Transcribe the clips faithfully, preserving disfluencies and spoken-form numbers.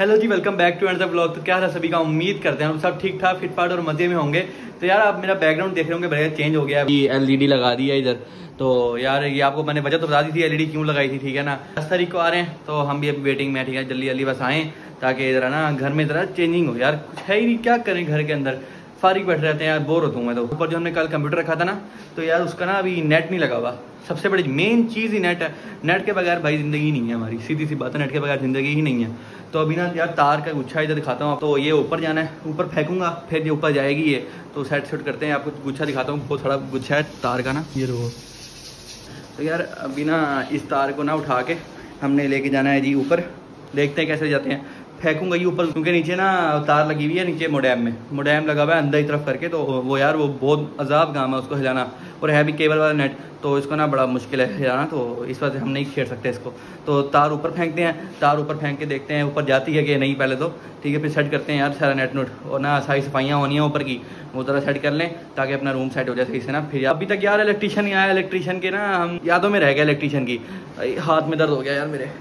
Hello ji, welcome back to another blog. तो क्या था सभी का, उम्मीद करते हैं हम सब ठीक ठाक फिट फाट और मजे में होंगे। तो यार आप मेरा बैकग्राउंड देख रहे होंगे, बढ़िया चेंज हो गया है। एलईडी लगा दी है इधर। तो यार ये आपको मैंने वजह तो बता दी थी एलईडी क्यों लगाई थी, ठीक है ना। दस तारीख को आ रहे हैं तो हम भी अभी वेटिंग में, ठीक है। जल्दी जल्दी बस आएँ ताकि इधर ना घर में ज़रा चेंजिंग हो। यार कुछ है ही नहीं, क्या करें घर के अंदर, फारिग बैठ रहते हैं यार, बोर होता हूँ मैं तो। ऊपर जो हमने कल कंप्यूटर रखा था ना, तो यार उसका ना अभी नेट नहीं लगा हुआ। सबसे बड़ी मेन चीज़ ही नेट है। नेट के बगैर भाई ज़िंदगी नहीं है हमारी, सीधी सी बात है, नेट के बगैर ज़िंदगी ही नहीं है। तो अभी ना यार तार का गुच्छा इधर दिखाता हूँ। तो ये ऊपर जाना है, ऊपर फेंकूंगा, फिर ये ऊपर जाएगी ये। तो सेट सेट करते हैं, आपको गुच्छा दिखाता हूँ। बहुत सारा गुच्छा है तार का ना, ये रो। तो यार अभी ना इस तार को ना उठा के हमने लेके जाना है जी ऊपर। देखते हैं कैसे जाते हैं। फेंकूंगा ये ऊपर, क्योंकि नीचे ना तार लगी हुई है, नीचे मोडेम में मोडेम लगा हुआ है अंदर की तरफ करके। तो वो यार वो बहुत अजाब काम है उसको हिलाना, और है भी केबल वाला नेट, तो इसको ना बड़ा मुश्किल है हिलाना। तो इस वजह से हम नहीं छेड़ सकते इसको। तो तार ऊपर फेंकते हैं, तार ऊपर फेंक के देखते हैं ऊपर जाती है कि नहीं पहले तो, ठीक है। फिर सेट करते हैं यार सारा नेट नोट, और ना सारी सफाइयाँ होनी है ऊपर की, वो ज़रा सेट कर लें ताकि अपना रूम सेट हो जाए सही से ना। फिर अभी तक यार इलेक्ट्रीशियन नहीं आया। इलेक्ट्रीशियन के ना हम यादों में रह गया इलेक्ट्रीशियन की। हाथ में दर्द हो गया यार मेरे,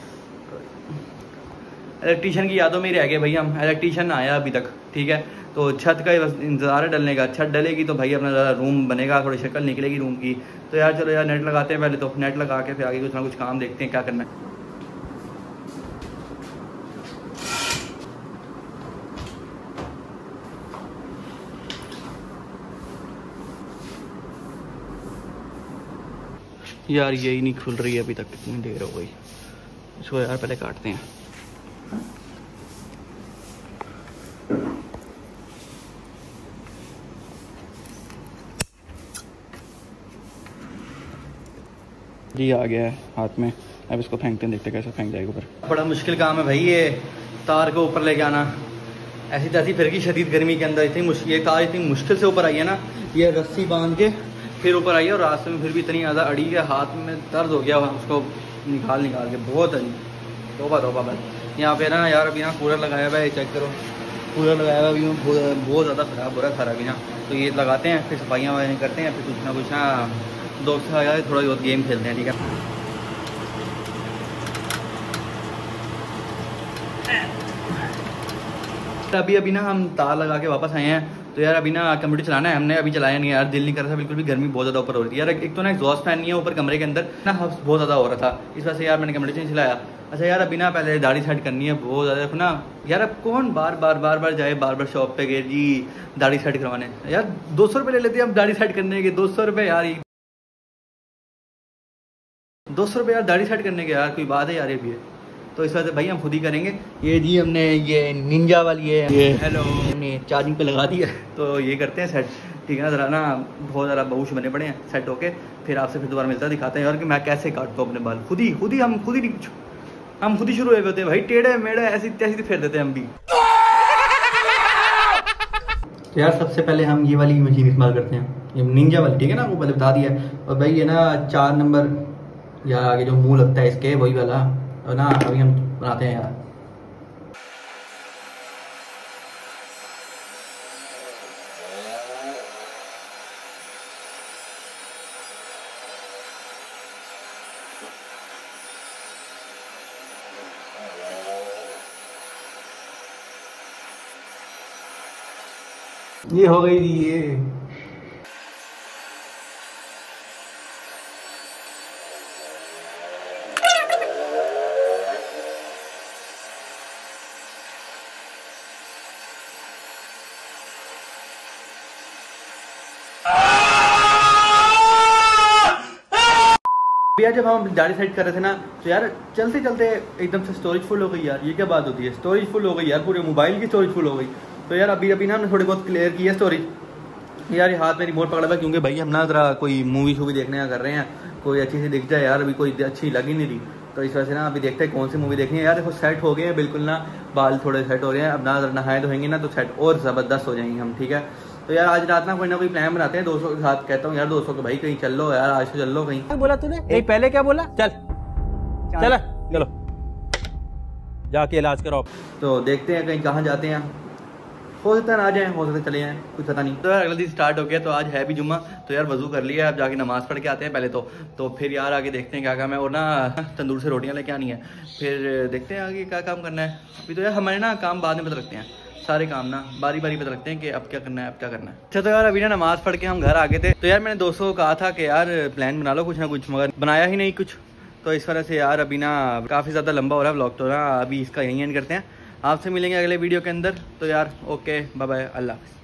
इलेक्ट्रीशियन की यादों में ही रह गए भाई हम। इलेक्ट्रीशियन आया अभी तक, ठीक है। तो छत का बस इंतजार है डलने का। छत डलेगी तो भाई अपना ज़रा रूम बनेगा, थोड़ी शक्ल निकलेगी रूम की। तो यार चलो यार नेट लगाते हैं पहले तो। नेट लगा के फिर आगे कुछ ना कुछ काम देखते हैं क्या करना है। यार यही नहीं खुल रही है अभी तक, कितनी देर हो गई। इसको यार पहले काटते हैं। जी आ गया है हाथ में, अब इसको फेंकते हैं, देखते कैसे फेंक जाएगा ऊपर। बड़ा मुश्किल काम है भाई ये तार को ऊपर लेके आना। ऐसी तैसी फिर की शदीद गर्मी के अंदर इतनी मुश्किल, ये तार इतनी मुश्किल से ऊपर आई है ना। ये रस्सी बांध के फिर ऊपर आई है, और रास्ते में फिर भी इतनी ज़्यादा अड़ी के हाथ में दर्द हो गया उसको निकाल निकाल के, बहुत अड़ी। तोबा तोबा बस। यहाँ पे ना यार अभी ना कूलर लगाया हुआ है, चेक करो कूलर लगाया हुआ अभी बहुत बहुत ज़्यादा ख़राब हो रहा है सारा अभी ना। तो ये लगाते हैं, फिर सफाइयाँ वगैरह करते हैं, फिर कुछ ना कुछ ना दोस्त आया है, थोड़ा बहुत गेम खेलते हैं, ठीक है। अभी अभी ना हम तार लगा के वापस आए हैं। तो यार अभी ना कंप्यूटर चलाना है हमने, अभी चलाया नहीं यार, दिल नहीं कर रहा था बिल्कुल भी। गर्मी बहुत ज़्यादा ऊपर हो रही थी यार। एक तो ना एग्जॉस्ट फैन नहीं है ऊपर कमरे के अंदर ना, बहुत ज़्यादा हो रहा था, इस वजह से यार मैंने कंप्यूटर नहीं चलाया। अच्छा यार अभी ना पहले दाढ़ी सेट करनी है बहुत ज़्यादा ना यार। अब कौन बार बार बार बार जाए बार बार शॉप पे गए जी दाढ़ी सेट करवाने। यार दो सौ रुपये ले लेते हैं अब दाढ़ी सेट करने के। दो सौ रुपये यार, दो सौ रुपये यार दाढ़ी सेट करने के, यार कोई बात है यार ये भी है। तो इस वजह से भाई हम खुद ही करेंगे। ये जी हमने ये निंजा वाली है, ये हेलो हमने चार्जिंग पे लगा दी है। तो ये करते हैं सेट, ठीक है ना। ज़रा ना बहुत ज़्यादा बहुश बने पड़े हैं, सेट होके फिर आपसे फिर दोबारा मिलता है, दिखाते हैं यार कि मैं कैसे काटता हूँ अपने बाल खुद ही। खुद ही हम खुद ही हम खुद ही शुरू हुए होते हैं भाई, टेढ़े मेढ़े ऐसी तैसी फेर देते हैं हम भी। तो यार सबसे पहले हम ये वाली मशीन इस्तेमाल करते हैं, ये निंजा वाली, ठीक है ना, वो पहले बता दिया। और भाई ये ना चार नंबर यार आगे जो मुंह लगता है इसके, वही वाला। और ना अभी हम बनाते हैं यार। ये हो गई थी ये। यार जब हम दाढ़ी सेट कर रहे थे ना, तो यार चलते चलते एकदम से स्टोरेज फुल हो गई यार। ये क्या बात होती है, स्टोरेज फुल हो गई यार, पूरे मोबाइल की स्टोरेज फुल हो गई। तो यार अभी अभी ना हमने थोड़ी बहुत क्लियर की है स्टोरेज। यार ये हाथ में रिमोट पकड़ा हुआ, क्योंकि भाई हम ना जरा कोई मूवी शूवी देखने का कर रहे हैं, कोई अच्छी सी दिख जाए यार। अभी कोई अच्छी लग ही नहीं रही, तो इस वजह से ना अभी देखते हैं कौन सी मूवी देखनी है। यार देखो सेट हो गए हैं बिल्कुल ना, बाल थोड़े सेट हो रहे हैं। अब ना नहाए धोएंगे ना तो सेट और ज़बरदस्त हो जाएंगे हम, ठीक है। तो यार आज रात ना कोई ना कोई प्लान बनाते हैं दोस्तों के साथ। कहता हूँ यार दोस्तों को भाई कहीं चल लो यार, आज तो चल लो कहीं। बोला तूने एक पहले क्या बोला, चल चल चलो जाके इलाज कराओ। तो देखते हैं कहीं कहाँ जाते हैं। हो सकता है ना आ जाए, हो सकता है चले जाएं, कुछ पता नहीं। तो यार अगला दिन स्टार्ट हो गया, तो आज है भी जुम्मा, तो यार वजू कर लिया, अब जाके नमाज़ पढ़ के आते हैं पहले तो तो फिर यार आगे देखते हैं क्या काम है। और ना तंदूर से रोटियाँ लेके आनी है, फिर देखते हैं आगे क्या काम करना है। अभी तो यार हमारे ना काम बाद में पता रखते हैं, सारे काम ना बारी बारी पता रखते हैं कि अब क्या करना है अब क्या करना है। अच्छा तो यार अभी ना नमाज़ पढ़ के हम घर आ गए थे, तो यार मैंने दोस्तों को कहा था कि यार प्लान बना लो कुछ ना कुछ, मगर बनाया ही नहीं कुछ। तो इस वजह से यार अभी ना काफ़ी ज़्यादा लंबा हो रहा है व्लॉग, तो ना अभी इसका यहीं एंड करते हैं। आपसे मिलेंगे अगले वीडियो के अंदर। तो यार ओके बाय बाय, अल्लाह हाफ़िज़।